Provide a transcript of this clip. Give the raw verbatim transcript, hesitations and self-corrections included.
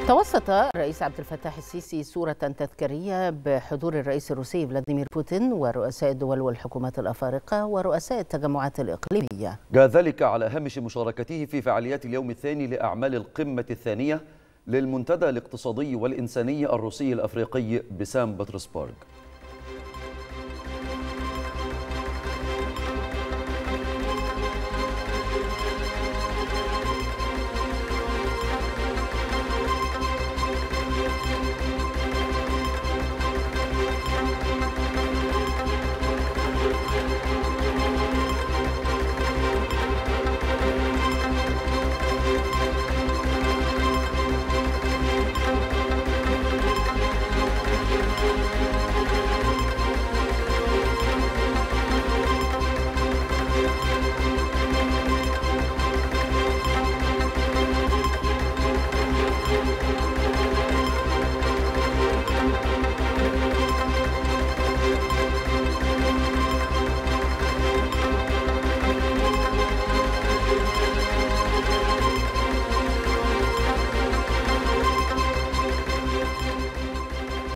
توسط الرئيس عبد الفتاح السيسي صورة تذكارية بحضور الرئيس الروسي فلاديمير بوتين ورؤساء الدول والحكومات الأفارقة ورؤساء التجمعات الإقليمية. جاء ذلك على هامش مشاركته في فعاليات اليوم الثاني لأعمال القمة الثانية للمنتدى الاقتصادي والإنساني الروسي الأفريقي بسان بطرسبرغ.